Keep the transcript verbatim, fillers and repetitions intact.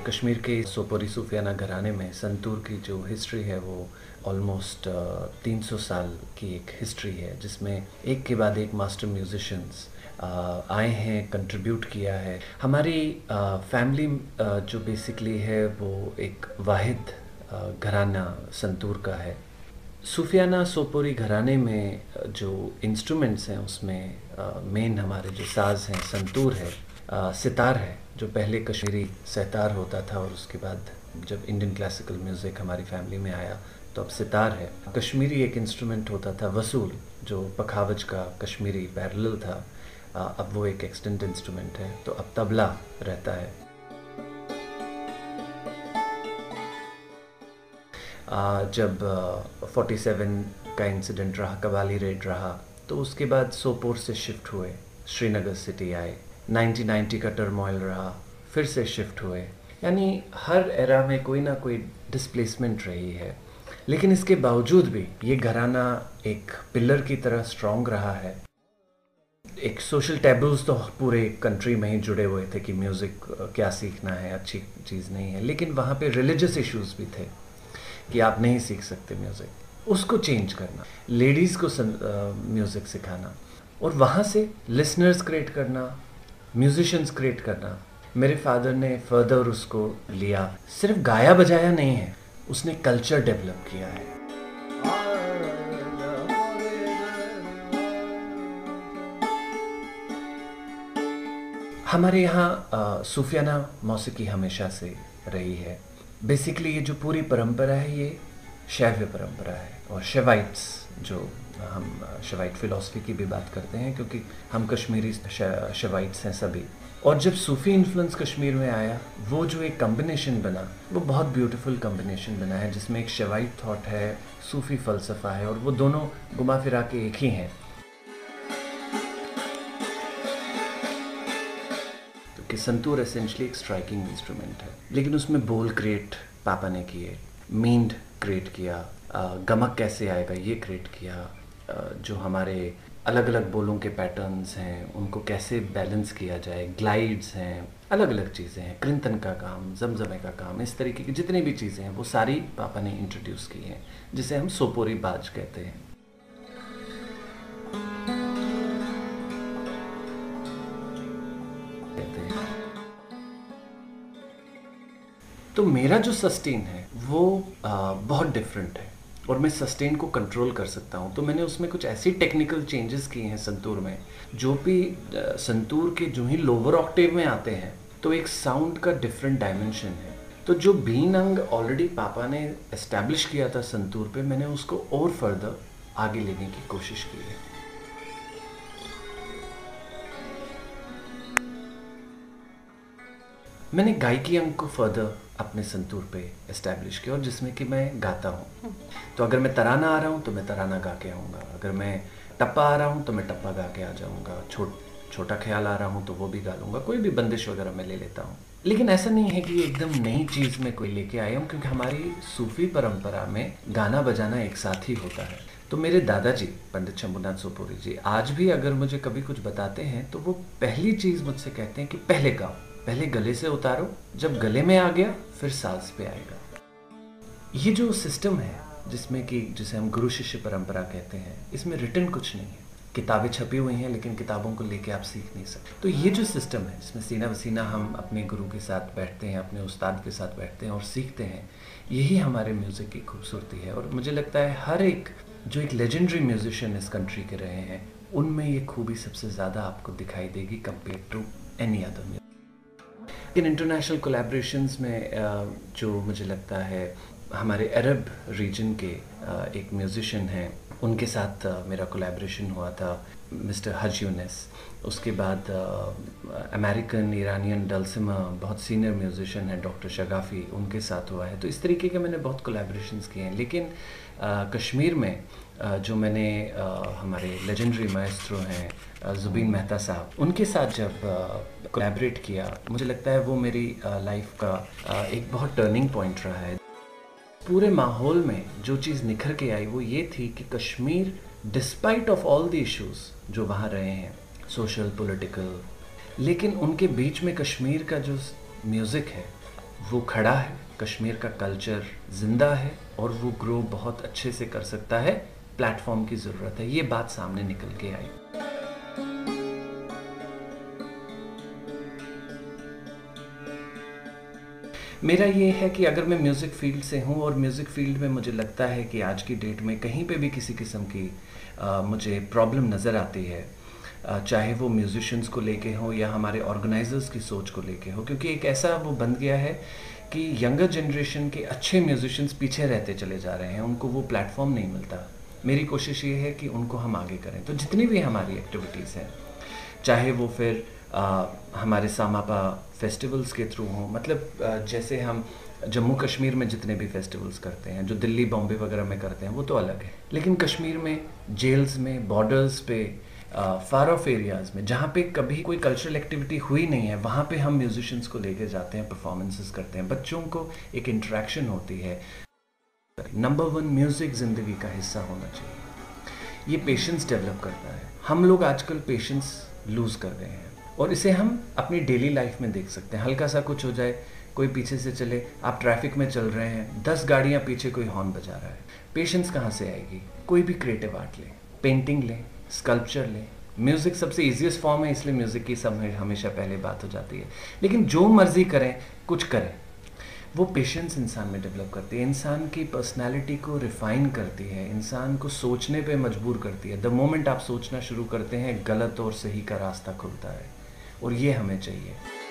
कश्मीर के सोपोरी सूफियाना घराने में संतूर की जो हिस्ट्री है वो ऑलमोस्ट तीन सौ साल की एक हिस्ट्री है, जिसमें एक के बाद एक मास्टर म्यूजिशियंस आए हैं, कंट्रीब्यूट किया है। हमारी फैमिली जो बेसिकली है वो एक वाहिद घराना संतूर का है। सूफियाना सोपोरी घराने में जो इंस्ट्रूमेंट्स हैं उसमें मेन हमारे जो साज हैं संतूर है, आ, सितार है जो पहले कश्मीरी सैतार होता था और उसके बाद जब इंडियन क्लासिकल म्यूज़िक हमारी फैमिली में आया तो अब सितार है। कश्मीरी एक इंस्ट्रूमेंट होता था वसूल, जो पखावज का कश्मीरी पैरेलल था, आ, अब वो एक एक्सटेंट इंस्ट्रूमेंट है। तो अब तबला रहता है। आ, जब फोर्टी सेवन का इंसिडेंट रहा, कवाली रेड रहा, तो उसके बाद सोपोर से शिफ्ट हुए, श्रीनगर सिटी आए। नाइनटीन नाइंटी का टर्मोइल रहा, फिर से शिफ्ट हुए। यानी हर एरा में कोई ना कोई डिस्प्लेसमेंट रही है, लेकिन इसके बावजूद भी ये घराना एक पिलर की तरह स्ट्रॉन्ग रहा है। एक सोशल टैबूज तो पूरे कंट्री में ही जुड़े हुए थे कि म्यूज़िक क्या सीखना है, अच्छी चीज़ नहीं है, लेकिन वहाँ पे रिलीजियस इश्यूज भी थे कि आप नहीं सीख सकते म्यूज़िक। उसको चेंज करना, लेडीज़ को म्यूज़िक सिखाना और वहाँ से लिसनर्स क्रिएट करना, म्यूजिशियंस क्रिएट करना। मेरे फादर ने फर्दर उसको लिया, सिर्फ गाया बजाया नहीं है, उसने कल्चर डेवलप किया है। हमारे यहाँ सूफियाना मौसीकी हमेशा से रही है। बेसिकली ये जो पूरी परंपरा है ये शैव्य परंपरा है, और शैवाइट्स, जो हम शैवाइट फिलॉसफी की भी बात करते हैं क्योंकि हम कश्मीरी शैवाइट्स हैं सभी। और जब सूफ़ी इन्फ्लुएंस कश्मीर में आया, वो जो एक कम्बिनेशन बना वो बहुत ब्यूटीफुल कम्बिनेशन बना है, जिसमें एक शैवाइट थॉट है, सूफ़ी फ़लसफ़ा है, और वो दोनों घुमा फिरा के एक ही हैं। कि संतूर एसेंशली एक स्ट्राइकिंग इंस्ट्रूमेंट है, लेकिन उसमें बोल क्रिएट पापा ने किए, मींड क्रिएट किया, गमक कैसे आएगा ये क्रिएट किया, जो हमारे अलग अलग बोलों के पैटर्न्स हैं उनको कैसे बैलेंस किया जाए, ग्लाइड्स हैं, अलग अलग चीज़ें हैं, कृंतन का काम, जमजमे का काम, इस तरीके की जितनी भी चीज़ें हैं वो सारी पापा ने इंट्रोड्यूस की हैं, जिसे हम सोपोरी बाज कहते हैं। तो मेरा जो सस्टेन है वो आ, बहुत डिफरेंट है और मैं सस्टेन को कंट्रोल कर सकता हूँ। तो मैंने उसमें कुछ ऐसी टेक्निकल चेंजेस किए हैं संतूर में, जो भी संतूर के जो ही लोअर ऑक्टेव में आते हैं तो एक साउंड का डिफरेंट डायमेंशन है। तो जो बीन अंग ऑलरेडी पापा ने एस्टैब्लिश किया था संतूर पे, मैंने उसको और फर्दर आगे लेने की कोशिश की है। मैंने गायकी अंग को फर्दर अपने संतूर पे एस्टैब्लिश किया, और जिसमें कि मैं गाता हूँ। तो अगर मैं तराना आ रहा हूँ तो मैं तराना गा के आऊँगा, अगर मैं टप्पा आ रहा हूँ तो मैं टप्पा गा के आ जाऊँगा, छोट छोटा ख्याल आ रहा हूँ तो वो भी गा लूँगा, कोई भी बंदिश वगैरह मैं ले लेता हूँ। लेकिन ऐसा नहीं है कि एकदम नई चीज़ में कोई लेके आया हूँ, क्योंकि हमारी सूफी परंपरा में गाना बजाना एक साथ ही होता है। तो मेरे दादाजी पंडित शंभुनाथ सोपोरी जी आज भी अगर मुझे कभी कुछ बताते हैं तो वो पहली चीज़ मुझसे कहते हैं कि पहले गाओ, पहले गले से उतारो, जब गले में आ गया फिर सांस पे आएगा। ये जो सिस्टम है जिसमें कि जिसे हम गुरु शिष्य परंपरा कहते हैं, इसमें रिटन कुछ नहीं है, किताबें छपी हुई हैं लेकिन किताबों को लेके आप सीख नहीं सकते। तो ये जो सिस्टम है इसमें सीना वसीना हम अपने गुरु के साथ बैठते हैं, अपने उस्ताद के साथ बैठते हैं और सीखते हैं, यही हमारे म्यूज़िक की खूबसूरती है। और मुझे लगता है हर एक जो एक लेजेंडरी म्यूजिशियन इस कंट्री के रहे हैं, उनमें ये खूबी सबसे ज़्यादा आपको दिखाई देगी compare to any other music. इन इंटरनेशनल कोलैबोरेशंस में जो मुझे लगता है हमारे अरब रीजन के एक म्यूजिशियन हैं, उनके साथ मेरा कोलैबोरेशन हुआ था, मिस्टर हज यूनिस। उसके बाद अमेरिकन ईरानियन डल्सिमा बहुत सीनियर म्यूजिशियन है डॉक्टर शगाफ़ी, उनके साथ हुआ है। तो इस तरीके के मैंने बहुत कोलैबोरेशंस किए हैं। लेकिन आ, कश्मीर में आ, जो मैंने आ, हमारे लेजेंडरी माएस्ट्रो हैं ज़ुबीन मेहता साहब, उनके साथ जब कोलैबोरेट किया, मुझे लगता है वो मेरी लाइफ का आ, एक बहुत टर्निंग पॉइंट रहा है। पूरे माहौल में जो चीज़ निखर के आई वो ये थी कि Kashmir despite of all the issues जो वहाँ रहे हैं, सोशल पॉलिटिकल, लेकिन उनके बीच में कश्मीर का जो म्यूज़िक है वो खड़ा है, कश्मीर का कल्चर ज़िंदा है और वो ग्रो बहुत अच्छे से कर सकता है। प्लेटफॉर्म की ज़रूरत है, ये बात सामने निकल के आई। मेरा ये है कि अगर मैं म्यूज़िक फील्ड से हूँ और म्यूज़िक फील्ड में मुझे लगता है कि आज की डेट में कहीं पे भी किसी किस्म की आ, मुझे प्रॉब्लम नज़र आती है, आ, चाहे वो म्यूज़िशंस को लेके हो या हमारे ऑर्गेनाइजर्स की सोच को लेके हो, क्योंकि एक ऐसा वो बन गया है कि यंगर जनरेशन के अच्छे म्यूज़िशंस पीछे रहते चले जा रहे हैं, उनको वो प्लेटफॉर्म नहीं मिलता। मेरी कोशिश ये है कि उनको हम आगे करें। तो जितनी भी हमारी एक्टिविटीज़ हैं, चाहे वो फिर आ, हमारे सामापा फेस्टिवल्स के थ्रू हों, मतलब आ, जैसे हम जम्मू कश्मीर में जितने भी फेस्टिवल्स करते हैं, जो दिल्ली बॉम्बे वगैरह में करते हैं, वो तो अलग है। लेकिन कश्मीर में जेल्स में, बॉर्डर्स पे, फार ऑफ एरियाज़ में जहाँ पे कभी कोई कल्चरल एक्टिविटी हुई नहीं है, वहाँ पे हम म्यूजिशियंस को लेके जाते हैं, परफॉर्मेंसेस करते हैं, बच्चों को एक इंटरेक्शन होती है। नंबर वन, म्यूज़िक ज़िंदगी का हिस्सा होना चाहिए। ये पेशेंस डेवलप करता है। हम लोग आजकल पेशेंस लूज़ कर रहे हैं और इसे हम अपनी डेली लाइफ में देख सकते हैं। हल्का सा कुछ हो जाए, कोई पीछे से चले, आप ट्रैफिक में चल रहे हैं, दस गाड़ियाँ पीछे कोई हॉर्न बजा रहा है, पेशेंस कहाँ से आएगी? कोई भी क्रिएटिव आर्ट लें, पेंटिंग लें, स्कल्पचर लें। म्यूज़िक सबसे ईजीएस्ट फॉर्म है, इसलिए म्यूज़िक की सब हमेशा पहले बात हो जाती है। लेकिन जो मर्जी करें, कुछ करें, वो पेशेंस इंसान में डेवलप करती है, इंसान की पर्सनालिटी को रिफ़ाइन करती है, इंसान को सोचने पे मजबूर करती है। द मोमेंट आप सोचना शुरू करते हैं, गलत और सही का रास्ता खुलता है और ये हमें चाहिए।